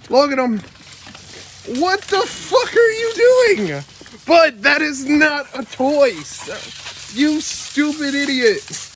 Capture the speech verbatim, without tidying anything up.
Look at him. What the fuck are you doing? But that is not a toy. You stupid idiot.